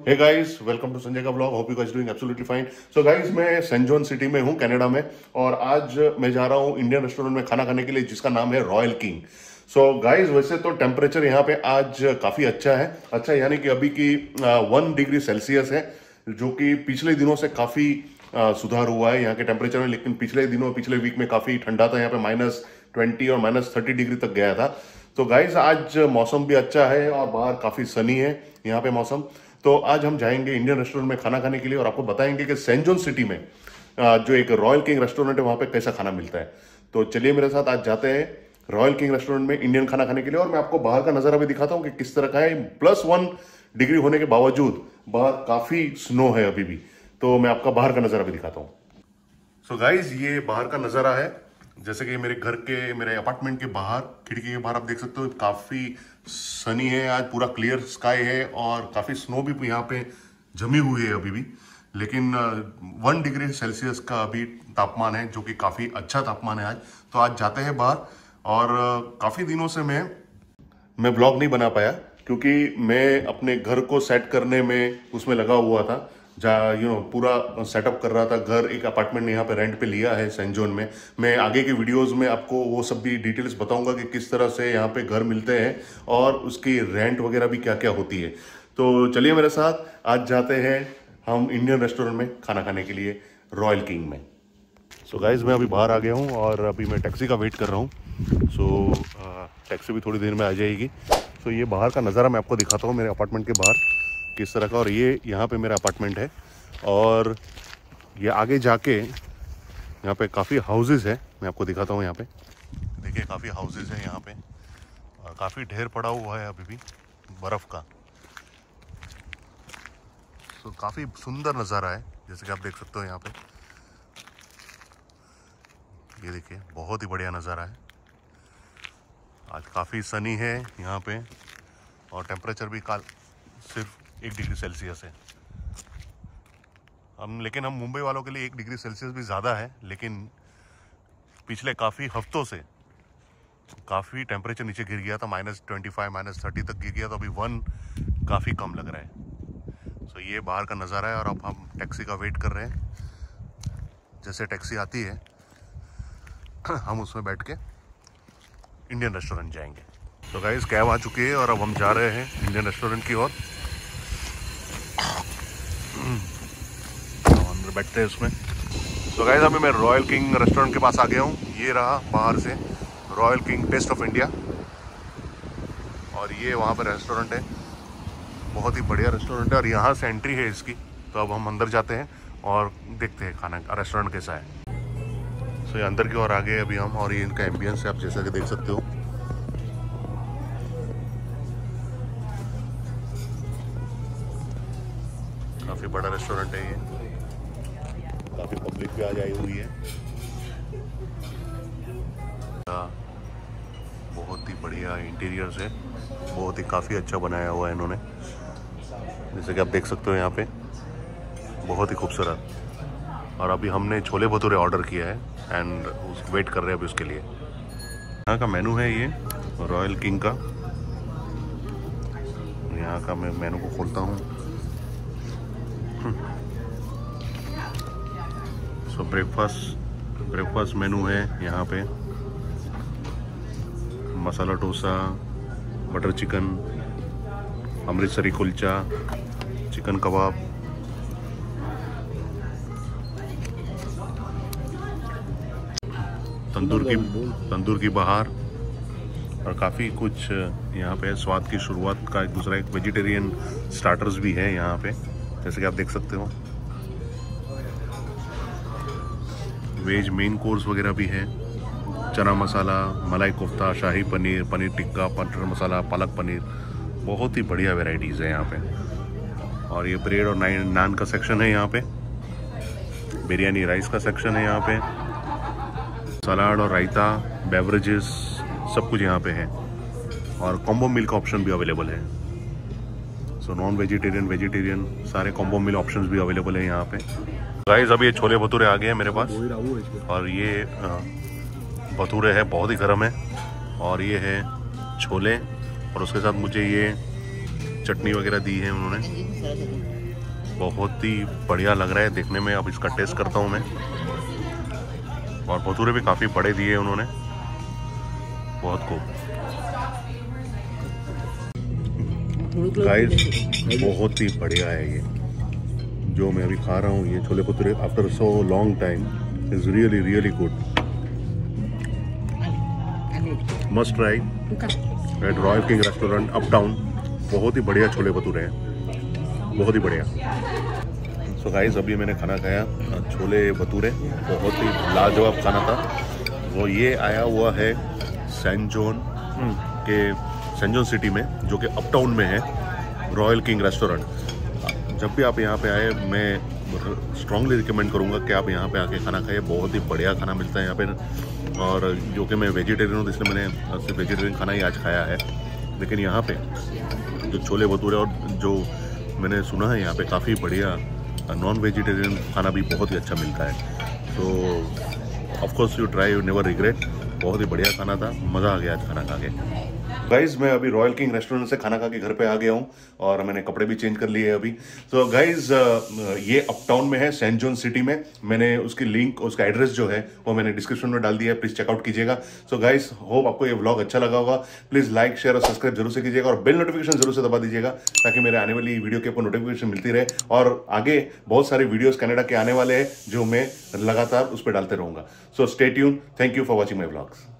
Hey guys, welcome to Sanjay का blog. Hope you guys doing absolutely fine. So guys, मैं Saint John city में हूँ, Canada में, और आज मैं जा रहा हूँ इंडियन रेस्टोरेंट में खाना खाने के लिए, जिसका नाम है रॉयल किंग। सो गाइस, वैसे तो टेम्परेचर यहाँ पे आज काफ़ी अच्छा है। अच्छा यानी कि अभी की 1 डिग्री सेल्सियस है, जो कि पिछले दिनों से काफ़ी सुधार हुआ है यहाँ के टेम्परेचर में। लेकिन पिछले वीक में काफ़ी ठंडा था, यहाँ पे -20 और -30 डिग्री तक गया था। तो गाइस, आज मौसम भी अच्छा है और बाहर काफ़ी सनी है यहाँ पे मौसम। तो आज हम जाएंगे इंडियन रेस्टोरेंट में खाना खाने के लिए और आपको बताएंगे कि सेंट जॉन सिटी में जो एक रॉयल किंग रेस्टोरेंट है, वहाँ पे कैसा खाना मिलता है। तो चलिए मेरे साथ आज जाते हैं रॉयल किंग रेस्टोरेंट में इंडियन खाना खाने के लिए, और मैं आपको बाहर का नज़ारा भी दिखाता हूँ कि किस तरह का है। +1 डिग्री होने के बावजूद बाहर काफ़ी स्नो है अभी भी। तो मैं आपका बाहर का नज़ारा भी दिखाता हूँ। सो गाइज, ये बाहर का नज़ारा है। जैसे कि मेरे अपार्टमेंट के बाहर, खिड़की के बाहर आप देख सकते हो, काफ़ी सनी है आज, पूरा क्लियर स्काई है और काफ़ी स्नो भी यहाँ पे जमी हुई है अभी भी। लेकिन 1 डिग्री सेल्सियस का अभी तापमान है, जो कि काफ़ी अच्छा तापमान है आज। तो आज जाते हैं बाहर, और काफ़ी दिनों से मैं ब्लॉग नहीं बना पाया, क्योंकि मैं अपने घर को सेट करने में उसमें लगा हुआ था, जहाँ पूरा सेटअप कर रहा था घर। एक अपार्टमेंट यहाँ पे रेंट पे लिया है सेंट जॉन में। मैं आगे के वीडियोस में आपको वो सब भी डिटेल्स बताऊंगा कि किस तरह से यहाँ पे घर मिलते हैं और उसकी रेंट वगैरह भी क्या क्या होती है। तो चलिए मेरे साथ, आज जाते हैं हम इंडियन रेस्टोरेंट में खाना खाने के लिए, रॉयल किंग में। सो गाइज, मैं अभी बाहर आ गया हूँ और अभी मैं टैक्सी का वेट कर रहा हूँ। सो टैक्सी भी थोड़ी देर में आ जाएगी। तो ये बाहर का नज़ारा मैं आपको दिखाता हूँ, मेरे अपार्टमेंट के बाहर किस तरह का। और ये यहाँ पे मेरा अपार्टमेंट है, और ये आगे जाके यहाँ पे काफ़ी हाउसेस है, मैं आपको दिखाता हूँ। यहाँ पे देखिए, काफ़ी हाउसेस है यहाँ पे, और काफ़ी ढेर पड़ा हुआ है अभी भी बर्फ़ का। तो काफ़ी सुंदर नज़ारा है, जैसे कि आप देख सकते हो यहाँ पे। ये देखिए, बहुत ही बढ़िया नज़ारा है। आज काफ़ी सनी है यहाँ पे, और टेम्परेचर भी सिर्फ 1 डिग्री सेल्सियस है। लेकिन हम मुंबई वालों के लिए 1 डिग्री सेल्सियस भी ज़्यादा है, लेकिन पिछले काफ़ी हफ्तों से काफ़ी टेम्परेचर नीचे गिर गया था, -25 -30 तक गिर गया। तो अभी 1 काफ़ी कम लग रहा है। सो ये बाहर का नज़ारा है, और अब हम टैक्सी का वेट कर रहे हैं। जैसे टैक्सी आती है हम उसमें बैठ के इंडियन रेस्टोरेंट जाएंगे। तो गाइस, कैब आ चुकी है और अब हम जा रहे हैं इंडियन रेस्टोरेंट की ओर। अंदर बैठते हैं उसमें। तो गाइस, अभी मैं रॉयल किंग रेस्टोरेंट के पास आ गया हूँ। ये रहा बाहर से Royal King taste of India, और ये वहाँ पर रेस्टोरेंट है। बहुत ही बढ़िया रेस्टोरेंट है, और यहाँ से एंट्री है इसकी। तो अब हम अंदर जाते हैं और देखते हैं खाना रेस्टोरेंट कैसा है। सो ये अंदर की ओर आ गए अभी हम, और ये इनका एम्बियंस है, आप जैसा कि देख सकते हो। काफ़ी बड़ा रेस्टोरेंट है ये, काफ़ी पब्लिक भी आज आई हुई है। बहुत ही बढ़िया इंटीरियर्स है, बहुत ही काफ़ी अच्छा बनाया हुआ है इन्होंने, जैसे कि आप देख सकते हो यहाँ पे। बहुत ही खूबसूरत। और अभी हमने छोले भटूरे ऑर्डर किया है, एंड वेट कर रहे हैं अभी उसके लिए। यहाँ का मेनू है ये रॉयल किंग का। यहाँ का मैं मेनू को खोलता हूँ। सो ब्रेकफास्ट मेनू है यहाँ पे। Masala dosa, butter chicken, Amritsari kulcha, chicken kebab, tandoor की बहार, और काफ़ी कुछ यहाँ पे स्वाद की शुरुआत का एक वेजिटेरियन स्टार्टर्स भी है यहाँ पे, जैसे कि आप देख सकते हो। वेज मेन कोर्स वगैरह भी है। चना मसाला, मलाई कोफ्ता, शाही पनीर, पनीर टिक्का, मटर मसाला, पालक पनीर, बहुत ही बढ़िया वैरायटीज़ है यहाँ पे। और ये ब्रेड और नान का सेक्शन है यहाँ पे। बिरयानी राइस का सेक्शन है यहाँ पे। सलाद और रायता, बेवरेजेस, सब कुछ यहाँ पे है। और कॉम्बो मील का ऑप्शन भी अवेलेबल है। सो नॉन वेजिटेरियन सारे कॉम्बो मील ऑप्शंस भी अवेलेबल है यहाँ पे। गाइस, अभी ये छोले भटूरे आ गए हैं मेरे पास, और ये भटूरे है, बहुत ही गर्म है। और ये है छोले, और उसके साथ मुझे ये चटनी वगैरह दी है उन्होंने, बहुत ही बढ़िया लग रहा है देखने में। अब इसका टेस्ट करता हूँ मैं। और भटूरे भी काफ़ी बड़े दिए उन्होंने, बहुत खूब। गाइस बहुत ही बढ़िया है ये जो मैं अभी खा रहा हूँ, ये chole bhature after so long time is really really good. Must try at Royal King restaurant uptown. बहुत ही बढ़िया छोले भटूरे हैं, बहुत ही बढ़िया। सो गाइस अभी मैंने खाना खाया छोले भटूरे, बहुत ही लाजवाब खाना था। वो ये आया हुआ है सेंट जॉन सिटी में, जो कि अपटाउन में है, रॉयल किंग रेस्टोरेंट। जब भी आप यहाँ पे आए मैं स्ट्रांगली रिकमेंड करूँगा कि आप यहाँ पे आके खाना खाइए। बहुत ही बढ़िया खाना मिलता है यहाँ पे। और जो कि मैं वेजिटेरियन हूँ, इसलिए मैंने सिर्फ वेजिटेरियन खाना ही आज खाया है। लेकिन यहाँ पे जो छोले भटूरे और जो मैंने सुना है यहाँ पे काफ़ी बढ़िया नॉन वेजिटेरियन खाना भी बहुत ही अच्छा मिलता है। तो of course you try, you never regret. बहुत ही बढ़िया खाना था, मज़ा आ गया आज खाना खा के। गाइज मैं अभी रॉयल किंग रेस्टोरेंट से खाना खा के घर पे आ गया हूँ और मैंने कपड़े भी चेंज कर लिए हैं अभी। तो गाइज ये अपटाउन में है, सेंट जॉन सिटी में। मैंने उसकी लिंक, उसका एड्रेस जो है वो मैंने डिस्क्रिप्शन में डाल दिया है, प्लीज चेकआउट कीजिएगा। सो गाइज होप आपको ये व्लॉग अच्छा लगा होगा। प्लीज लाइक शेयर और सब्सक्राइब जरूर से कीजिएगा और बेल नोटिफिकेशन जरूर से दबा दीजिएगा ताकि मेरे आने वाली वीडियो के ऊपर नोटिफिकेशन मिलती रहे। और आगे बहुत सारे वीडियोस कनाडा के आने वाले हैं जो मैं लगातार उस पर डालते रहूंगा। So stay tune. Thank you for watching my vlogs.